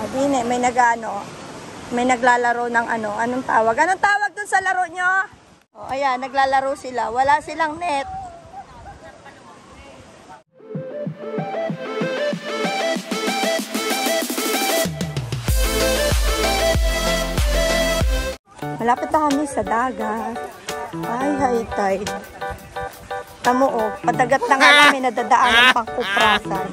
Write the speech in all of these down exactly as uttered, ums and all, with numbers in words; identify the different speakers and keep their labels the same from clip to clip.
Speaker 1: Dine, may nag-ano, may naglalaro ng ano, anong tawag? Anong tawag dun sa laro nyo? O, ayan, naglalaro sila. Wala silang net. Malapit na kami sa dagat. Ay, high tide. Tamo o, padagat na nga kami nadadaan ng pangkuprasan.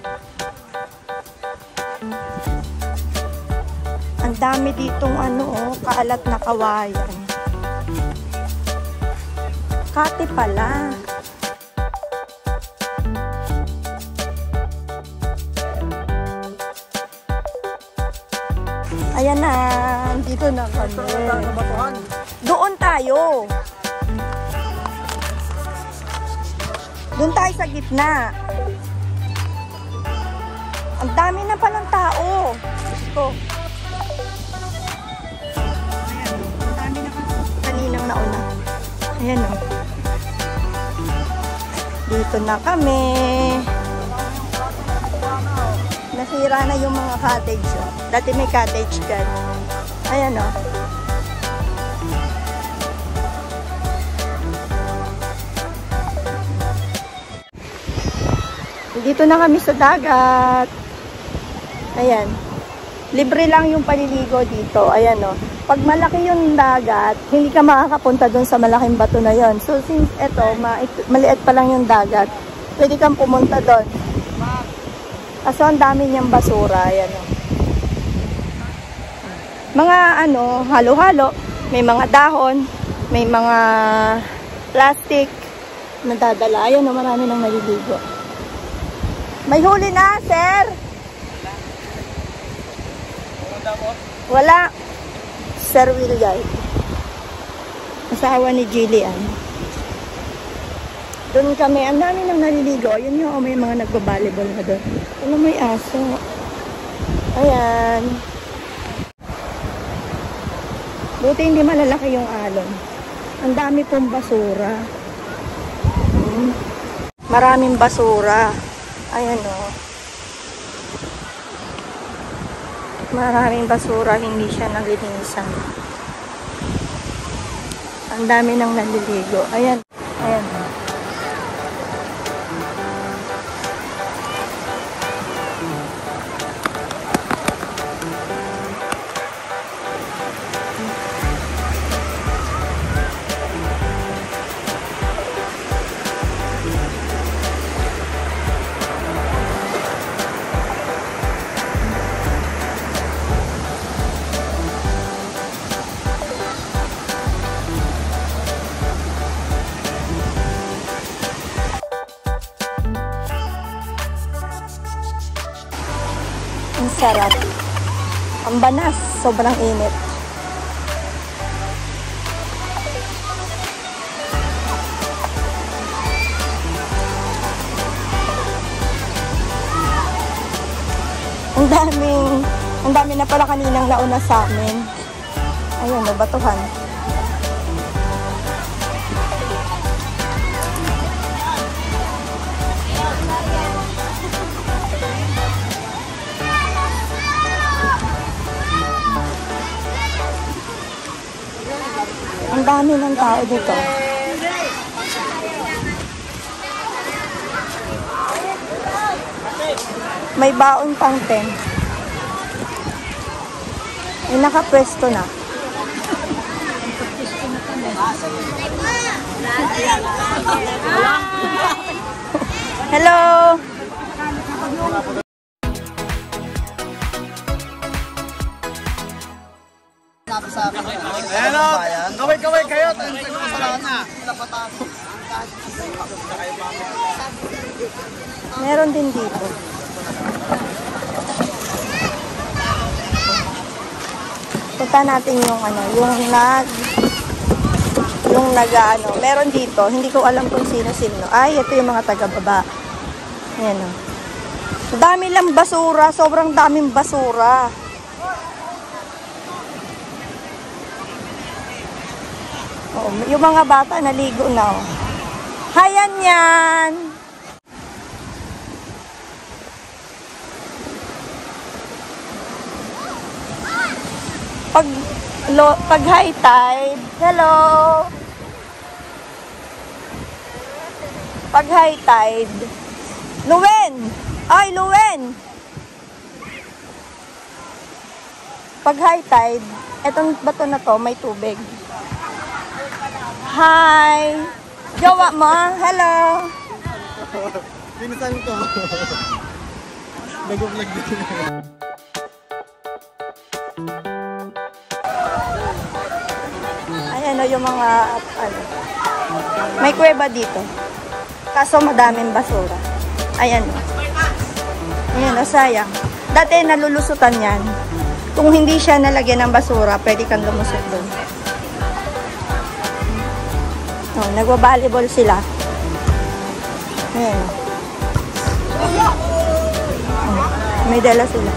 Speaker 1: Ang dami ditong ano o, kaalat na kawayan. Kati pala. Ayan na, dito na kami. Doon tayo. Doon tayo sa gitna. Ang dami na palang tao. Ito. Ayan, ang dami na kaninang nauna. Ayan o. Dito na kami. Nasira na yung mga cottage. Oh. Dati may cottage dyan. Ayan o. Oh. Dito na kami sa dagat. Ayan. Libre lang yung paliligo dito. Ayan o. Oh. Pag malaki yung dagat, hindi ka makakapunta dun sa malaking bato na yon. So since eto, ma maliit pa lang yung dagat, pwede kang pumunta dun. Kaso ang dami niyang basura. Ayan o. Mga ano, halo-halo. May mga dahon. May mga plastic na dadala. Ayan o, marami nang naliligo. May huli na, sir? Wala. Sir William. Asawa ni Jillian. Doon kami, ang dami nang naliligo. Yun yung may mga nagbabalibol na doon. Ano, may aso. Ayan. Buti hindi malalaki yung alon. Ang dami pong basura. Hmm. Maraming basura. Ayan o. Maraming basura, hindi siya naglilinisan. Ang dami nang naliligo. Ayan. Ayan o. Ang sarap. Ang banas. Sobrang init. Ang daming, ang dami na pala kaninang nauna sa amin. Ayun, no, batuhan. Ang dami ng tao dito. May baon pang ten. Ay, nakapwesto na. Hello!
Speaker 2: Ayan o, kaway-kaway kayo, masalahan na.
Speaker 1: Meron din dito. Punta natin yung ano, yung nag yung nag ano, meron dito, hindi ko alam kung sino-sino. Ay, ito yung mga taga-baba. Ayan o. Dami lang basura, sobrang daming basura. Oh, yung mga bata naligo na oh. Hayan yan. Pag, lo, pag high tide, hello! Pag high tide, Luwen! Ay, Luwen! Pag high tide, etong bato na to, may tubig. Hi! Jowa mo? Hello!
Speaker 2: Pinisan ko. Nag-vlog din.
Speaker 1: Ayan o yung mga, ano, may kuweba dito. Kaso madaming basura. Ayan o. Ayan o, sayang. Dati nalulusutan yan. Kung hindi siya nalagyan ng basura, pwede kang lumusot doon. Oh, nagwa-volleyball sila. Ayan. Oh, may dala sila.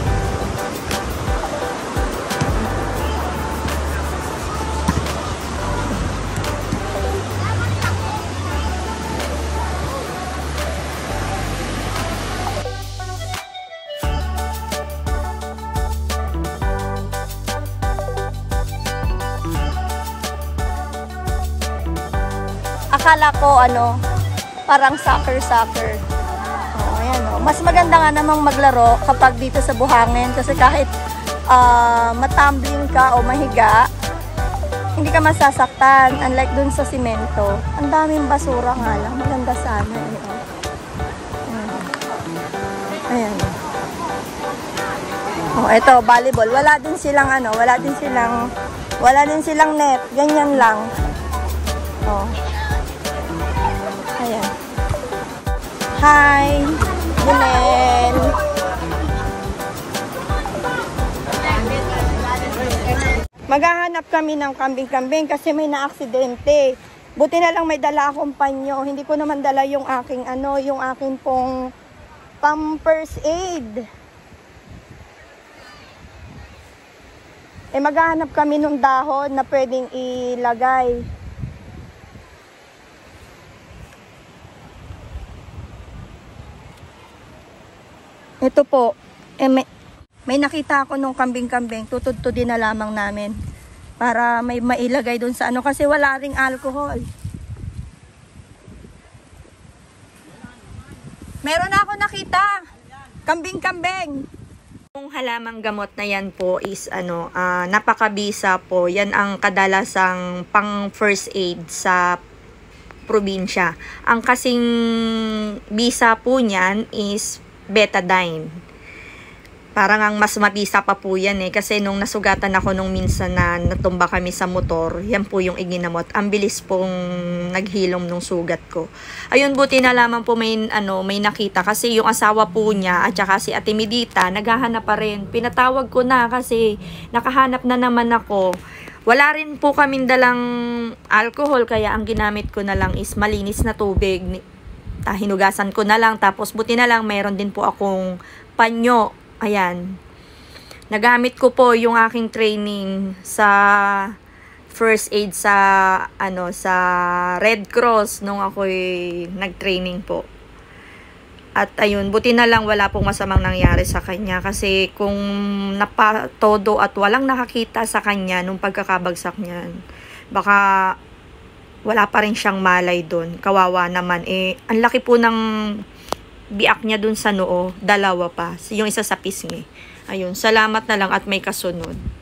Speaker 1: Akala ko, ano, parang soccer-soccer. Oh, ayan, oh. Mas maganda nga namang maglaro kapag dito sa buhangin kasi kahit uh, matumbling ka o mahiga, hindi ka masasaktan. Unlike dun sa simento. Ang daming basura nga lang. Maganda sana. Ayan. Ayan. Oh, ito, volleyball. Wala din silang, ano, wala din silang, wala din silang net. Ganyan lang. Oh. Ayan. Hi! Gulen! Maghahanap kami ng kambing-kambing kasi may na-aksidente. Buti na lang may dala akong panyo. Hindi ko naman dala yung aking ano, yung aking pong pang first aid. Eh maghahanap kami ng dahon na pwedeng ilagay. Ito po, eh, may, may nakita ako nung kambing-kambing, tutudtudin na lamang namin para may mailagay dun sa ano kasi wala ring alcohol. Meron ako nakita, kambing-kambing. Yung halamang gamot na yan po is ano, uh, napakabisa po. Yan ang kadalasang pang first aid sa probinsya. Ang kasing bisa po niyan is betadine. Parang ang mas mabisa pa po yan eh. Kasi nung nasugatan ako nung minsan na natumba kami sa motor, yan po yung iginamot. Ang bilis pong naghilom nung sugat ko. Ayun, buti na lamang po may, ano, may nakita. Kasi yung asawa po niya at saka si Ate Medita, naghahanap pa rin. Pinatawag ko na kasi nakahanap na naman ako. Wala rin po kaming dalang alcohol. Kaya ang ginamit ko na lang is malinis na tubig. Ah, hinugasan ko na lang, tapos buti na lang mayroon din po akong panyo. Ayan, nagamit ko po yung aking training sa first aid sa ano sa Red Cross nung ako'y nag-training po. At ayun, buti na lang wala pong masamang nangyari sa kanya kasi kung napatodo at walang nakakita sa kanya nung pagkakabagsak niyan, baka wala pa rin siyang malay doon. Kawawa naman. Eh, ang laki po ng biak niya doon sa noo. Dalawa pa. Yung isa sa pisngi. Ayun. Salamat na lang at may kasunod.